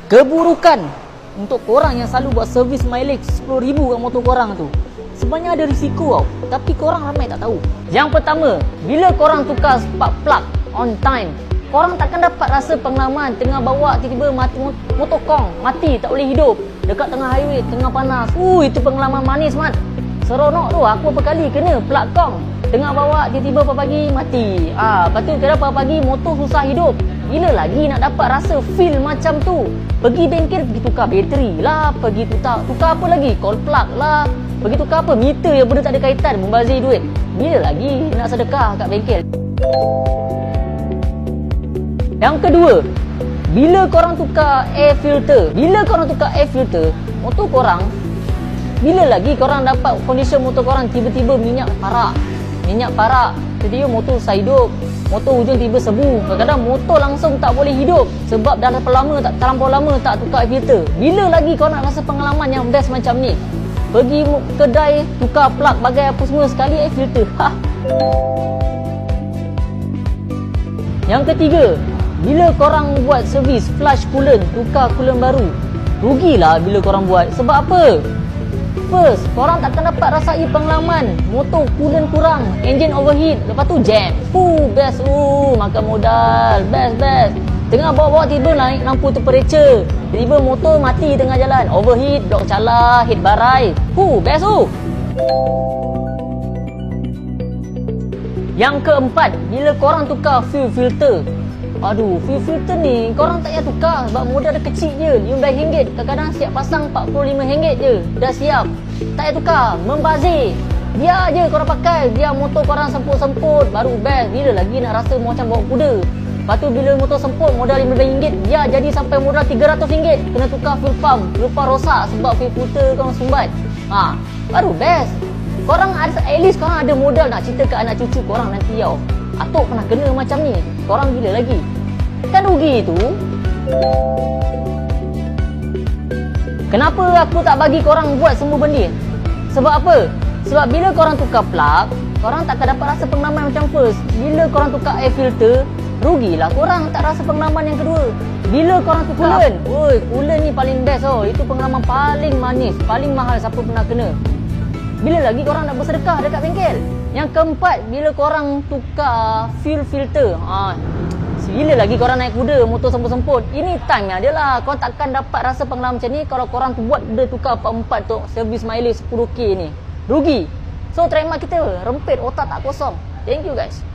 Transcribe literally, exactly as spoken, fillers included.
Keburukan untuk korang yang selalu buat servis mileage sepuluh ribu kat motor korang tu, sebenarnya ada risiko tau, tapi korang ramai tak tahu. Yang pertama, bila korang tukar spark plug on time, korang takkan dapat rasa pengalaman tengah bawa tiba-tiba mati, motor kong mati tak boleh hidup dekat tengah highway, tengah panas. Uh, itu pengalaman manis mat. Seronok tu, aku apa kali kena plug kong tengah bawa tiba-tiba pagi-pagi mati. Ah, lepas tu kira pagi-pagi motor susah hidup. Bila lagi nak dapat rasa feel macam tu? Pergi bengkel, pergi tukar bateri lah, pergi tukar, tukar apa lagi? Coil plug lah, pergi tukar apa? Meter yang benda tak ada kaitan, membazir duit. Bila lagi nak sedekah kat bengkel? Yang kedua, bila korang tukar air filter, bila korang tukar air filter, motor korang, bila lagi korang dapat condition motor korang tiba-tiba minyak parak, minyak parak, tiba-tiba motor susah hidup, motor hujung tiba sebu, kadang-kadang motor langsung tak boleh hidup sebab dah terlalu lama tak terlampau lama tak tukar air filter. Bila lagi kau nak rasa pengalaman yang best macam ni? Pergi kedai tukar plug bagai apa semua sekali air filter. Ha. Yang ketiga, bila korang buat servis flush coolant, tukar coolant baru, rugilah bila korang buat. Sebab apa? First, korang takkan dapat rasai pengalaman motor coolant kurang, engine overheat, lepas tu jam. Fuh, best. Uh, makan modal. Best, best. Tengah bawa-bawa tiba naik lampu temperature, tiba motor mati tengah jalan, overheat, blok cala, hit barai. Fuh, best tu. Yang keempat, bila korang tukar fuel filter, aduh, fuel filter ni korang tak payah tukar sebab modal dia kecil je, lima belas ringgit. Kadang-kadang siap pasang empat puluh lima ringgit je dah siap. Tak payah tukar, membazir. Biar je korang pakai, biar motor korang semput-semput, baru best. Bila lagi nak rasa macam bawa kuda. Lepas tu bila motor semput modal lima belas ringgit, biar jadi sampai modal tiga ratus ringgit. Kena tukar fuel pump, fuel pump rosak sebab fuel filter korang sumbat. Ha, baru best. Korang ada, at least korang ada modal nak cerita ke anak cucu korang nanti tau. Atuk pernah kena macam ni, korang bila lagi? Kan rugi tu. Kenapa aku tak bagi korang buat semua benda? Sebab apa? Sebab bila korang tukar plug, korang takkan dapat rasa pengalaman macam first. Bila korang tukar air filter, rugilah korang tak rasa pengalaman yang kedua. Bila korang tukar coolant, woi, coolant ni paling best oh. Itu pengalaman paling manis, paling mahal siapa pernah kena. Bila lagi korang nak bersedekah dekat bengkel? Yang keempat, bila korang tukar fuel filter, ha, bila lagi korang naik kuda, motor semput-semput, ini time yang dia lah. Korang takkan dapat rasa pengalaman macam ni kalau korang tu buat dia tukar empat-empat tu servis mileage sepuluh K ni. Rugi. So trademark kita rempit, otak tak kosong. Thank you guys.